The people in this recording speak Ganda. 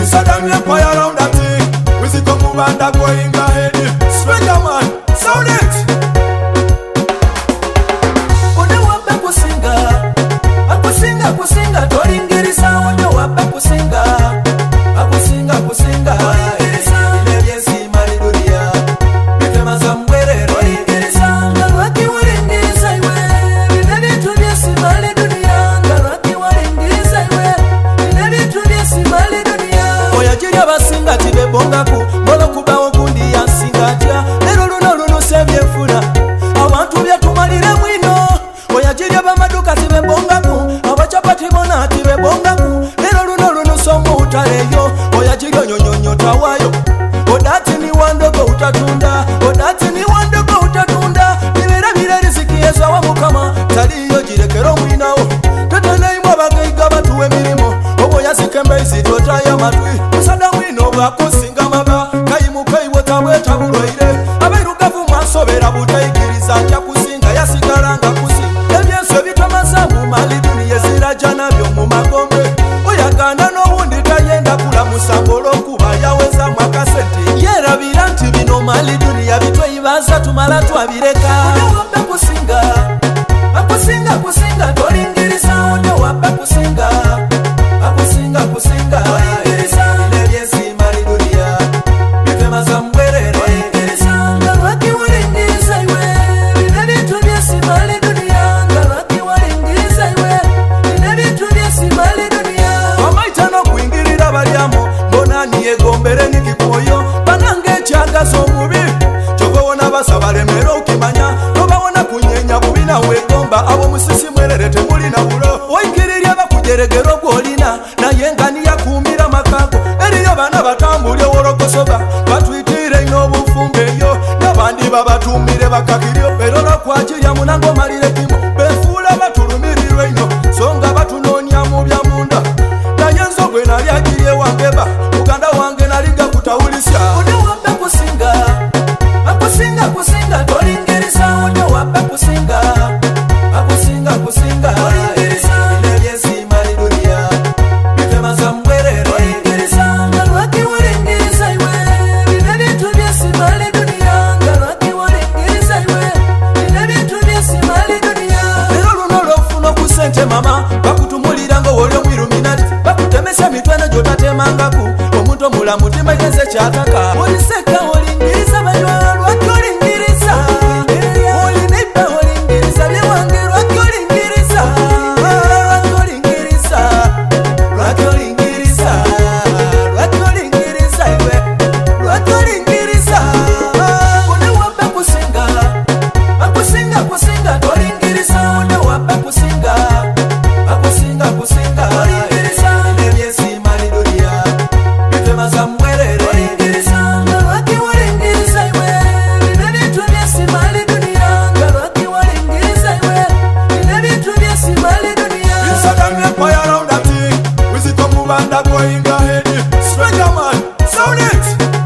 Inside them empire around that thing. We see come move and that going ahead. Stranger man, sound it. One wapa kusinga, akusinga kusinga, toringirisa. One wapa kusinga, akusinga kusinga. Ilevyesi malidunia, bitema zamwere toringirisa. Ngarwaki waringirisa iwe, ilevyesi malidunia. Ngarwaki waringirisa iwe, ilevyesi malidunia. Oya jiria basinga tibe bongaku, molo kubawo kundi ya singatia. Lero luno luno sebye funa, abantu byatumalire mwino. Oya jiria bamaduka tibe bongaku, abachapati bona tibe bongaku. Lero luno luno somo utaleyo, oya jiria nyonyonyo tawayo. Odati ni wandogo utatunda, odati ni wandogo utatunda. Nibira bira riziki yeza wa mukama, taliyo jirekero mwinawo. Tetana imwa bagaiga batuwe mirimo, obo yasikembe izitota ya matwi. Musada mwino bakusinga maba, kaimuka iwota weta bulwaire. Abairugavu mwasobera butaikiriza, kya kusinga yasigalanga kusinga. Ebyenso bitamazamu mali duniya zirajana byo mu magombe. Oyaganda n'obundi tayenda kula musambolo kuba yaweza mwakasente. Yerabira nti bino mali duniya bitweyibaza tumala twabireka. Wapa kusinga, akusinga kusinga, toringirisa. Wapa kusinga, akusinga kusinga. Ilevyesi mali dunia, bitema zamwere toringirisa. Ngarwaki waringirisa iwe, ilevyesi mali dunia. Ngarwaki waringirisa iwe, ilevyesi mali dunia. Wamaita no kuingirira balyamo, mbona niyegombere nikikuoyo. Banange ekyagaza omubi, kyobawona basaba lemero ukimanya. Tobawona kunyenya bubina wegomba, abo musisi mwerere temulina bulo. Oikirirya bakujeregero gwolina, naye nga niyakumira makago. Eriyo bana batambulye wolokosoba, batwitire inobufumbeyo. Nabandi babatumire bakakiryo, ero nokwakirya munango malire kimo. Befuula batulumirirwe ino, songa batunonya mu byamunda. Naye enzogwe nali agirye wangeba, muganda wange naliga kutawulisya. One wapa kusinga, akusinga kusinga, toringirisa. One wapa kusinga, akusinga kusinga. Ilevyesi mali dunia, bitema zamwere toringirisa. Ngarwaki waringirisa iwe, ilevyesi mali dunia. Ngarwaki waringirisa iwe, ilevyesi mali dunia. Lero luno lofuna kusente mama, bakutumulira ngo woli omwiruminati. Bakutemesa mitwana gyotatemangaku, omuntu omulamu timageze kyataka. Oliseka olingirisa banywa lwaki olingirisa. Olineipa olingirisa byewange lwaki olingirisa. Lwaki olingirisa, lwaki olingirisa, lwaki olingirisa iwe, lwaki olingirisa. One wapa kusinga, akusinga kusinga, toringirisa. One wapa kusinga, akusinga kusinga. Ilevyesi mali dunia, bitema zamwere toringirisa. Ngarwaki waringirisa iwe, ilevyesi mali dunia. Ngarwaki waringirisa iwe, ilevyesi mali dunia. Inside them empire around that thing. We see come move and that going ahead. Stranger man, sound it.